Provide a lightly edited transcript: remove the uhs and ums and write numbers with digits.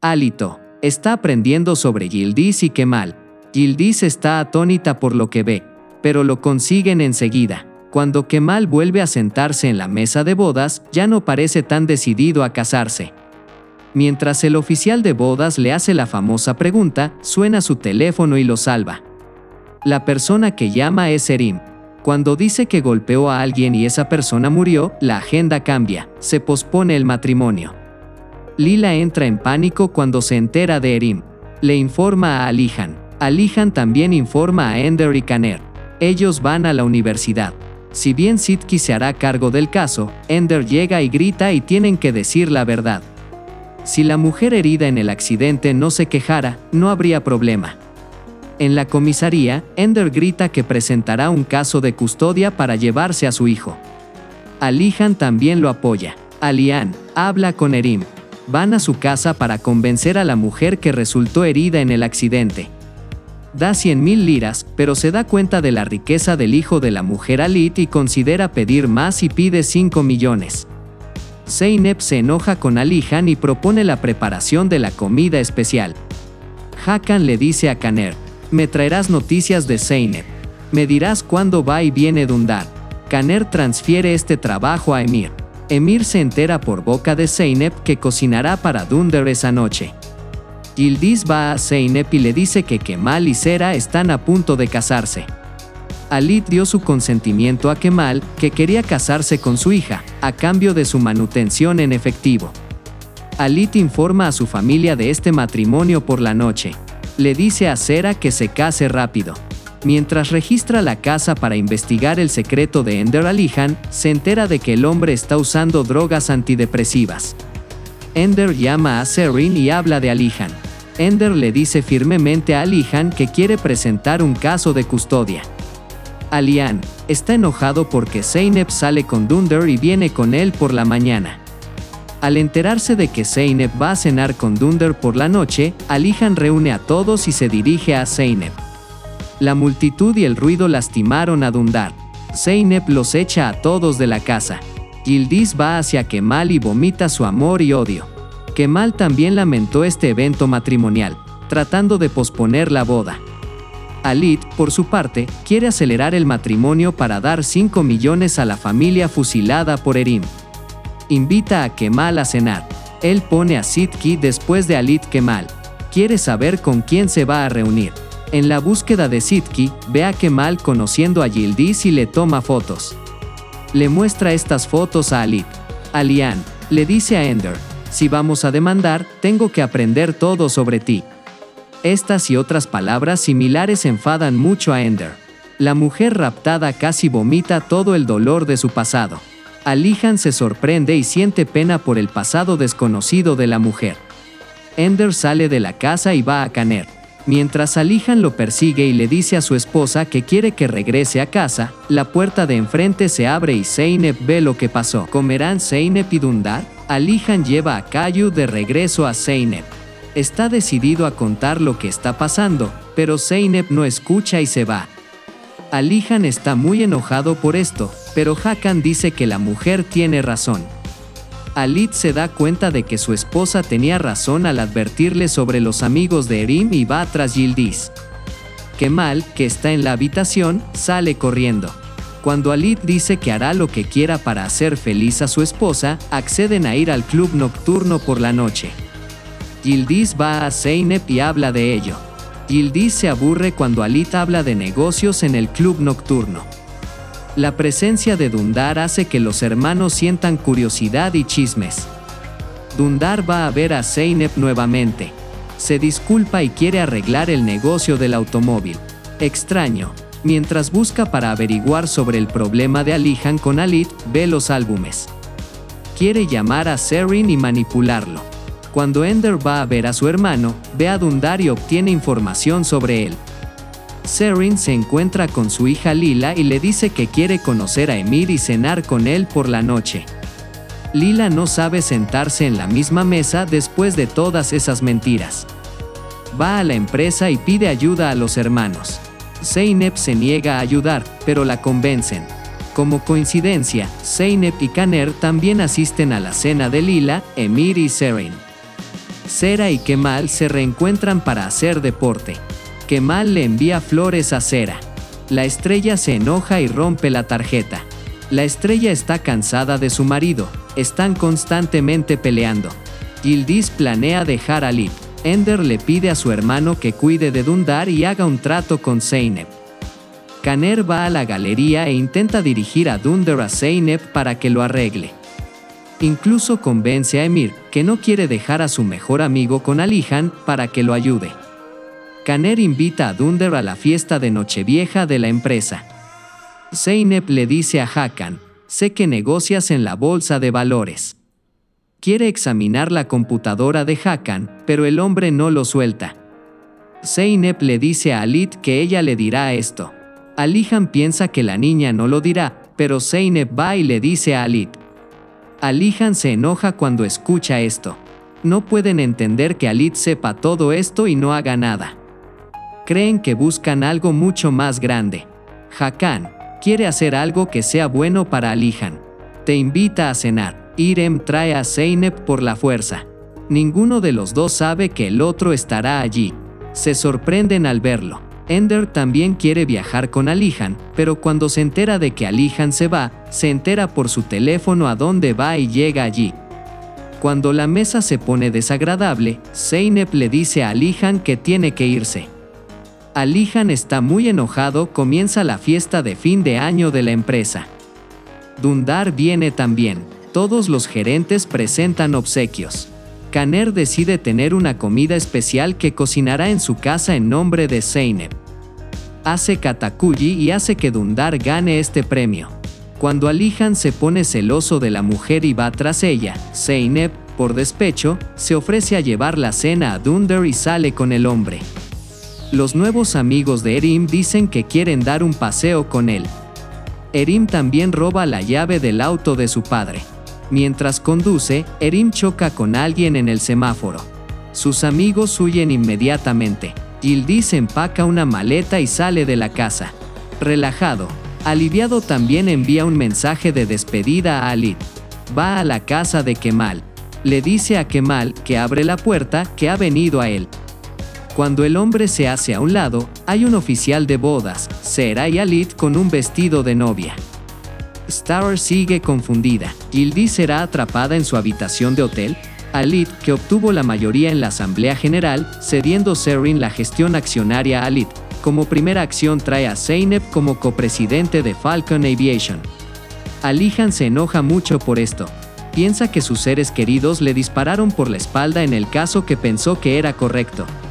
Hálito. Está aprendiendo sobre Yildiz y Kemal. Yildiz está atónita por lo que ve, pero lo consiguen enseguida. Cuando Kemal vuelve a sentarse en la mesa de bodas, ya no parece tan decidido a casarse. Mientras el oficial de bodas le hace la famosa pregunta, suena su teléfono y lo salva. La persona que llama es Erim. Cuando dice que golpeó a alguien y esa persona murió, la agenda cambia, se pospone el matrimonio. Lila entra en pánico cuando se entera de Erim. Le informa a Alihan. Alihan también informa a Ender y Kaner. Ellos van a la universidad. Si bien Sidki se hará cargo del caso, Ender llega y grita y tienen que decir la verdad. Si la mujer herida en el accidente no se quejara, no habría problema. En la comisaría, Ender grita que presentará un caso de custodia para llevarse a su hijo. Alihan también lo apoya. Alihan habla con Erim. Van a su casa para convencer a la mujer que resultó herida en el accidente. Da 100.000 liras, pero se da cuenta de la riqueza del hijo de la mujer Alit y considera pedir más y pide 5 millones. Zeynep se enoja con Alihan y propone la preparación de la comida especial. Hakan le dice a Kaner: me traerás noticias de Zeynep. Me dirás cuándo va y viene Dündar. Kaner transfiere este trabajo a Emir. Emir se entera por boca de Zeynep que cocinará para Dündar esa noche. Yildiz va a Zeynep y le dice que Kemal y Sera están a punto de casarse. Alit dio su consentimiento a Kemal, que quería casarse con su hija, a cambio de su manutención en efectivo. Alit informa a su familia de este matrimonio por la noche. Le dice a Sera que se case rápido. Mientras registra la casa para investigar el secreto de Ender Alihan, se entera de que el hombre está usando drogas antidepresivas. Ender llama a Serin y habla de Alihan. Ender le dice firmemente a Alihan que quiere presentar un caso de custodia. Alihan está enojado porque Zeynep sale con Dündar y viene con él por la mañana. Al enterarse de que Zeynep va a cenar con Dündar por la noche, Alihan reúne a todos y se dirige a Zeynep. La multitud y el ruido lastimaron a Dündar. Zeynep los echa a todos de la casa. Yildiz va hacia Kemal y vomita su amor y odio. Kemal también lamentó este evento matrimonial, tratando de posponer la boda. Alit, por su parte, quiere acelerar el matrimonio para dar 5 millones a la familia fusilada por Erim. Invita a Kemal a cenar. Él pone a Sidki después de Alit. Kemal quiere saber con quién se va a reunir. En la búsqueda de Sidki, ve a Kemal conociendo a Yildiz y le toma fotos. Le muestra estas fotos a Alit. Alihan le dice a Ender: si vamos a demandar, tengo que aprender todo sobre ti. Estas y otras palabras similares enfadan mucho a Ender. La mujer raptada casi vomita todo el dolor de su pasado. Alihan se sorprende y siente pena por el pasado desconocido de la mujer. Ender sale de la casa y va a Kaner. Mientras Alihan lo persigue y le dice a su esposa que quiere que regrese a casa, la puerta de enfrente se abre y Zeynep ve lo que pasó. ¿Comerán Zeynep y Dündar? Alihan lleva a Kayu de regreso a Zeynep. Está decidido a contar lo que está pasando, pero Zeynep no escucha y se va. Alihan está muy enojado por esto, pero Hakan dice que la mujer tiene razón. Alit se da cuenta de que su esposa tenía razón al advertirle sobre los amigos de Erim y va tras Yildiz. Kemal, que está en la habitación, sale corriendo. Cuando Alit dice que hará lo que quiera para hacer feliz a su esposa, acceden a ir al club nocturno por la noche. Yildiz va a Zeynep y habla de ello. Yildiz se aburre cuando Alit habla de negocios en el club nocturno. La presencia de Dündar hace que los hermanos sientan curiosidad y chismes. Dündar va a ver a Zeynep nuevamente. Se disculpa y quiere arreglar el negocio del automóvil. Extraño. Mientras busca para averiguar sobre el problema de Alihan con Alit, ve los álbumes. Quiere llamar a Serin y manipularlo. Cuando Ender va a ver a su hermano, ve a Dündar y obtiene información sobre él. Serin se encuentra con su hija Lila y le dice que quiere conocer a Emir y cenar con él por la noche. Lila no sabe sentarse en la misma mesa después de todas esas mentiras. Va a la empresa y pide ayuda a los hermanos. Zeynep se niega a ayudar, pero la convencen. Como coincidencia, Zeynep y Kaner también asisten a la cena de Lila, Emir y Serin. Sera y Kemal se reencuentran para hacer deporte. Kemal le envía flores a Sera. La estrella se enoja y rompe la tarjeta. La estrella está cansada de su marido, están constantemente peleando. Yıldız planea dejar a Lid. Ender le pide a su hermano que cuide de Dündar y haga un trato con Zeynep. Caner va a la galería e intenta dirigir a Dündar a Zeynep para que lo arregle. Incluso convence a Emir, que no quiere dejar a su mejor amigo con Alihan, para que lo ayude. Caner invita a Dündar a la fiesta de Nochevieja de la empresa. Zeynep le dice a Hakan, sé que negocias en la bolsa de valores. Quiere examinar la computadora de Hakan, pero el hombre no lo suelta. Zeynep le dice a Halit que ella le dirá esto. Alihan piensa que la niña no lo dirá, pero Zeynep va y le dice a Halit. Alihan se enoja cuando escucha esto. No pueden entender que Halit sepa todo esto y no haga nada. Creen que buscan algo mucho más grande. Hakan quiere hacer algo que sea bueno para Alihan. Te invita a cenar. Irem trae a Zeynep por la fuerza. Ninguno de los dos sabe que el otro estará allí. Se sorprenden al verlo. Ender también quiere viajar con Alihan, pero cuando se entera de que Alihan se va, se entera por su teléfono a dónde va y llega allí. Cuando la mesa se pone desagradable, Zeynep le dice a Alihan que tiene que irse. Alihan está muy enojado, comienza la fiesta de fin de año de la empresa. Dündar viene también. Todos los gerentes presentan obsequios. Caner decide tener una comida especial que cocinará en su casa en nombre de Zeynep. Hace kataküllü y hace que Dündar gane este premio. Cuando Alihan se pone celoso de la mujer y va tras ella, Zeynep, por despecho, se ofrece a llevar la cena a Dündar y sale con el hombre. Los nuevos amigos de Erim dicen que quieren dar un paseo con él. Erim también roba la llave del auto de su padre. Mientras conduce, Erim choca con alguien en el semáforo. Sus amigos huyen inmediatamente. Yıldız empaca una maleta y sale de la casa. Relajado, aliviado también envía un mensaje de despedida a Halit. Va a la casa de Kemal. Le dice a Kemal que abre la puerta, que ha venido a él. Cuando el hombre se hace a un lado, hay un oficial de bodas, Sera y Halit con un vestido de novia. Star sigue confundida. Yıldız será atrapada en su habitación de hotel. Halit, que obtuvo la mayoría en la Asamblea General, cediendo Zerrin la gestión accionaria a Halit. Como primera acción trae a Zeynep como copresidente de Falcon Aviation. Alihan se enoja mucho por esto. Piensa que sus seres queridos le dispararon por la espalda en el caso que pensó que era correcto.